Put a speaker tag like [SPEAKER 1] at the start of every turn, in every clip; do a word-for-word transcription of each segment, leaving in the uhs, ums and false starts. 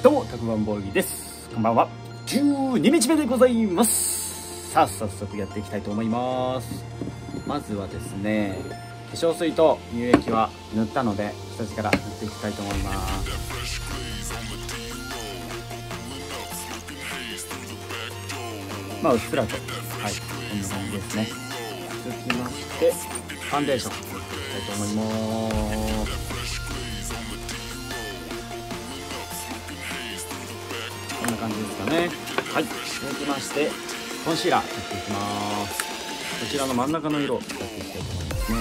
[SPEAKER 1] どうもたくまんボーイです。こんばんは。じゅうににちめでございます。さあ早速やっていきたいと思います。まずはですね、化粧水と乳液は塗ったので下地から塗っていきたいと思います。まあうっすらと、はい、こんな感じですね。続きましてファンデーション塗っていきたいと思います。こんな感じですかね。はい、続きましてコンシーラー塗っていきます。こちらの真ん中の色を使っていきたいと思いますね。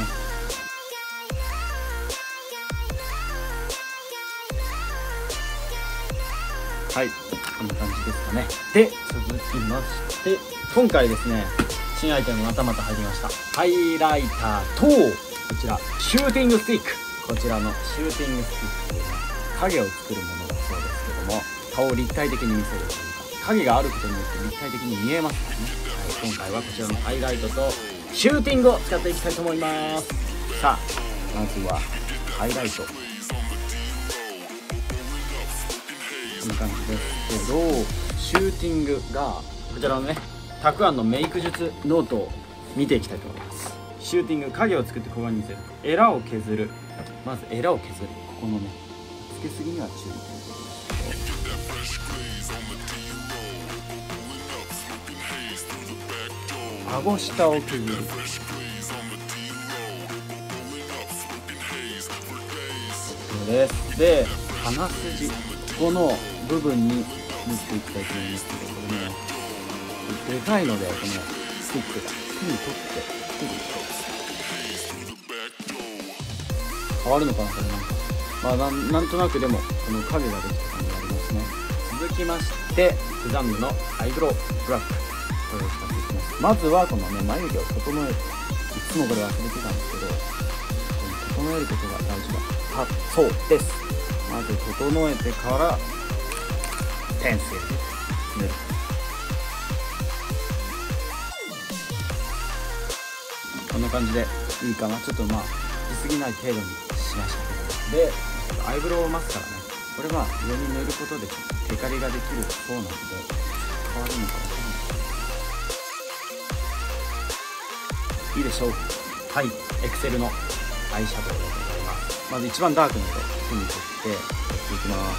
[SPEAKER 1] はい、こんな感じですかね。で、続きまして今回ですね、新アイテムまたまた入りました。ハイライターとこちらシューティングスティック。こちらのシューティングスティックというのは影を作るものだそうですけども、顔を立体的に見せるというか、影があることによって立体的に見えますからね。はい、今回はこちらのハイライトとシューティングを使っていきたいと思います。さあまずはハイライト、こんな感じですけど、シューティングがこちらのね、たくあんのメイク術ノートを見ていきたいと思います。シューティング、影を作って小顔に見せる。エラを削る。まずエラを削る、ここのねつけすぎには注意ということです。顎下を削る。そうです。で、鼻筋、ここの部分に塗っていきたいと思いますけど、これね、でかいので、このスティックが手に取って手に取って変わるのかな、これなんか。まあなん、なんとなくでもこの影ができた感じがありますね。続きましてセザンヌのアイブロウブラック、これを使っていきます。まずはこのね、眉毛を整える。いつもこれ忘れてたんですけど、整えることが大事だそうです。まず整えてからペンシルで塗る。こんな感じでいいかな。ちょっとまあしすぎない程度にしましたけど、でアイブロウマスカラね、これは上に塗ることでちょっとテカリができるそうなので変わるのかもしれない。いいでしょう。はい、エクセルのアイシャドウでございます。まず一番ダークの色を手に取ってやっていきます。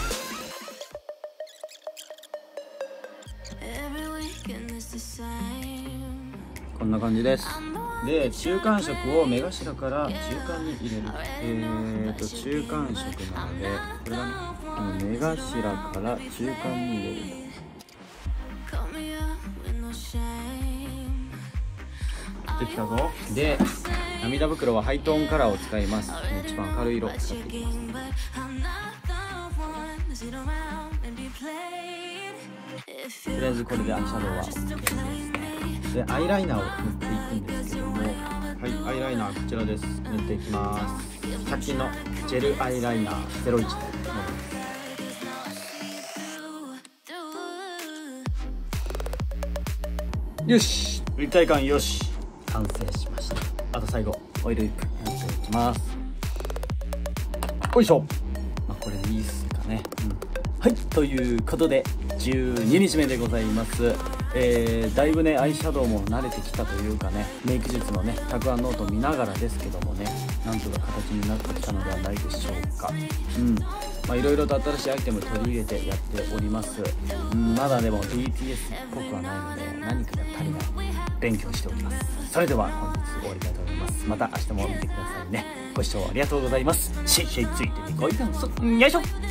[SPEAKER 1] こんな感じです。で、中間色を目頭から中間に入れる。えーと中間色なので、これがね、この目頭から中間に入れる。できたぞ。で、涙袋はハイトーンカラーを使います。一番明るい色を使っていきます。とりあえずこれでアイシャドウは OK ですね。で、アイライナーを塗っていくんですけども、はい、アイライナーこちらです。塗っていきます。ひゃく均のジェルアイライナーゼロいちで塗ります。よし、立体感よし、完成しました。あと最後オイルリップ塗っていきます。よいしょ。まあ、これでいいっすかね、うん、はい、ということでじゅうににちめでございます。えー、だいぶねアイシャドウも慣れてきたというかね、メイク術のねたくあんノートを見ながらですけどもね、なんとか形になってきたのではないでしょうか。うん、まあいろいろと新しいアイテム取り入れてやっております。うん、まだでも ディーティーエス っぽくはないので何かが足りない。勉強しておきます。それでは本日終わりたいと思います。また明日も見てくださいね。ご視聴ありがとうございます。しっしゃいついてみこいかんそよいしょ。